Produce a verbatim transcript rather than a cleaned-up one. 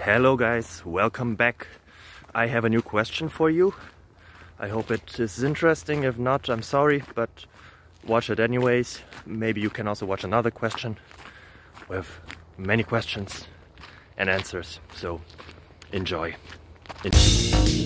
Hello guys, welcome back. I have a new question for you. I hope it is interesting. If not, I'm sorry, but watch it anyways. Maybe you can also watch another question with many questions and answers. So enjoy. enjoy.